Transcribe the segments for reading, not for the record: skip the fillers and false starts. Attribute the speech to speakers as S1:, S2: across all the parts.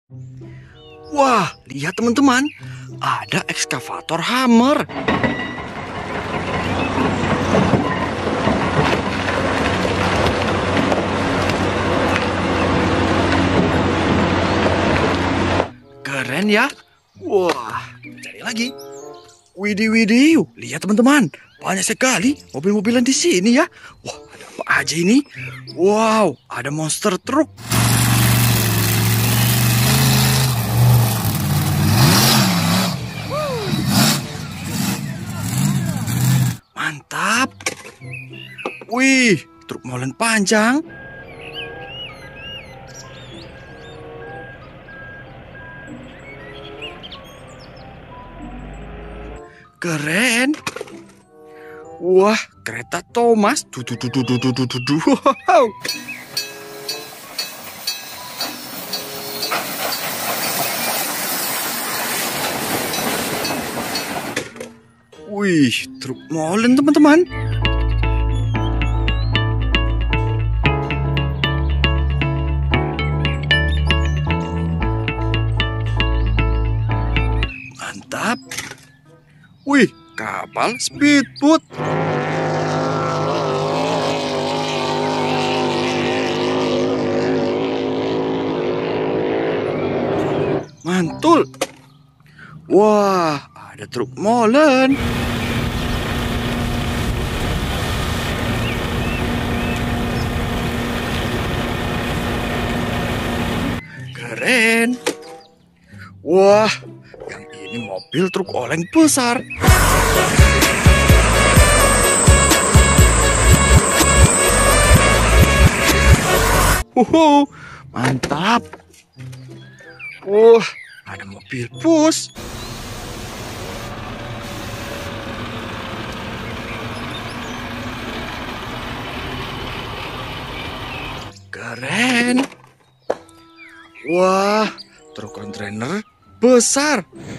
S1: Wah, lihat teman-teman, ada ekskavator hammer. Keren ya. Wah, cari lagi. Widih, widih, lihat teman-teman, banyak sekali mobil-mobilan di sini ya. Wah, ada apa aja ini? Wow, ada monster truck. Mantap. Wih, truk molen panjang. Keren. Wah, kereta Thomas. Wow. Wih, truk molen teman-teman. Mantap. Wih, kapal speedboat. Mantul. Wah, ada truk molen. Keren. Wah, yang ini mobil truk oleng besar. Mantap. Wah, ada mobil bus. Keren. Wah, truk kontainer besar.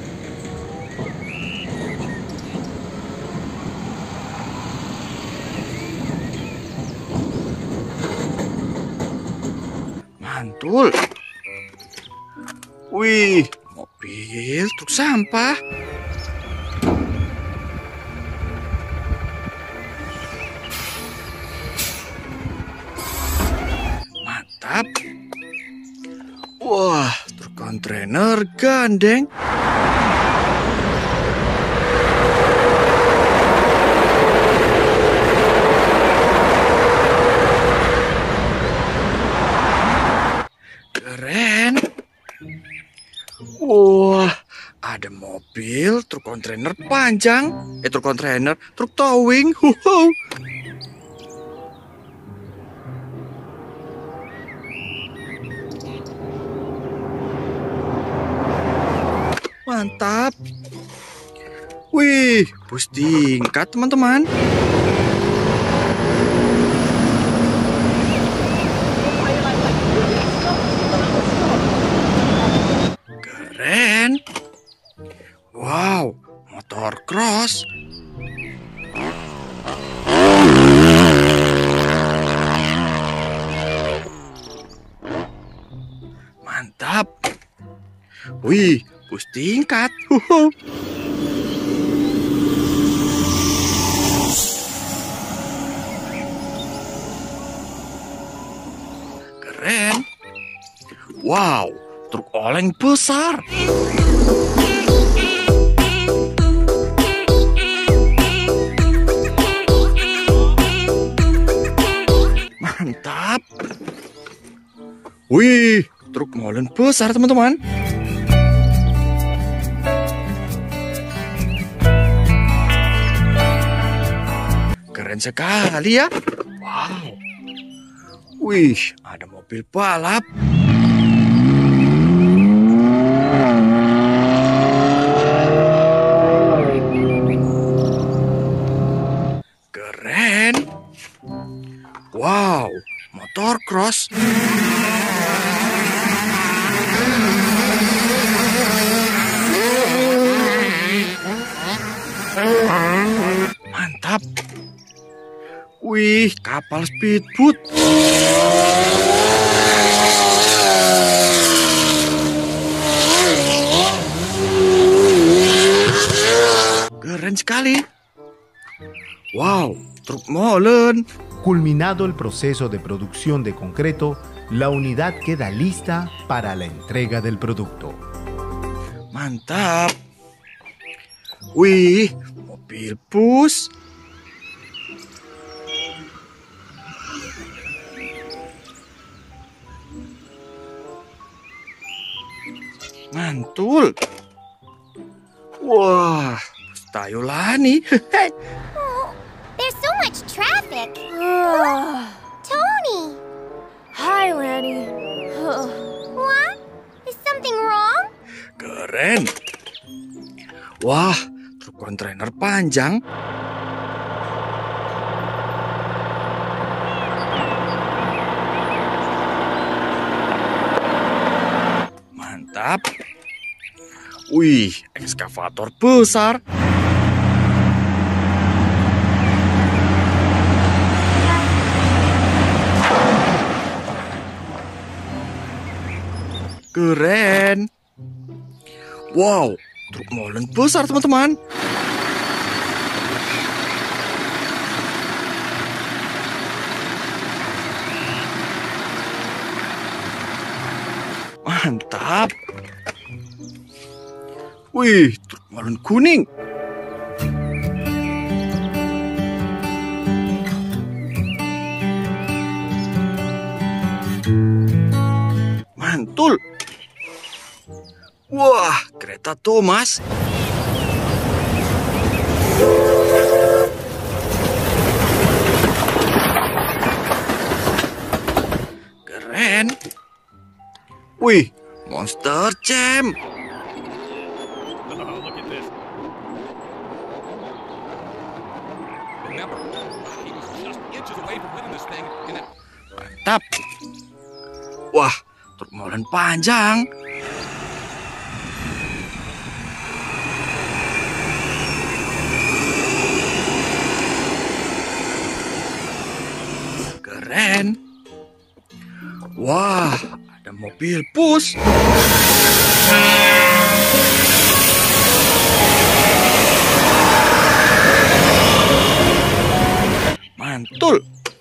S1: Mantul. Wih, mobil truk sampah. Mantap. Wah, truk kontainer gandeng. Keren. Wah, ada mobil truk kontainer panjang. Truk kontainer, truk towing. Mantap. Wih, bus tingkat teman-teman. Keren. Wow, motor cross. Mantap. Wih, bus tingkat. Keren. Wow, truk oleng besar. Mantap. Wih, truk molen besar teman-teman. Keren sekali ya. Wow. Wih, ada mobil balap. Keren. Wow, motor cross. Mantap. Wih, kapal speedboat. keren sekali. Wow, truk molen.
S2: Culminado el proceso de producción de concreto, la unidad queda lista para la entrega del producto.
S1: Mantap. Wih, mobil bus. Mantul. Wah, tayo Lani.
S3: Oh, there's so much traffic. Tony!
S4: Hi, Lanny.
S3: What? Is something wrong?
S1: Keren. Wah, truk kontainer panjang. Mantap. Wih, ekskavator besar. Keren. Wow, truk molen besar teman-teman. Mantap. Wih, truk molen kuning. Mantul. Wah, kereta Thomas. Keren. Wih, Monster Jam.
S5: Look at this. Remember, he was just inches away from winning this thing in that.
S1: Mantap. Wah, truk molen panjang. Keren. Wah, ada mobil bus. Mantul.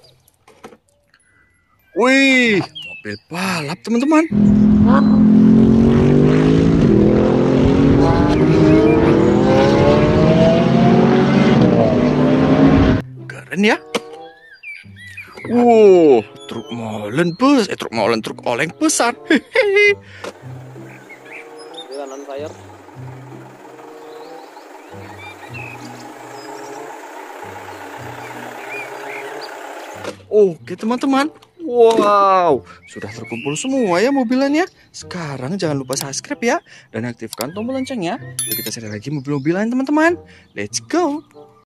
S1: Wih, mobil balap teman-teman. Keren ya. Wow, truk molen bus, truk oleng besar. Hehehe. Oke teman-teman. Wow, sudah terkumpul semua ya mobilannya. Sekarang jangan lupa subscribe ya dan aktifkan tombol loncengnya. Yuk kita cari lagi mobil-mobilan teman-teman. Let's go.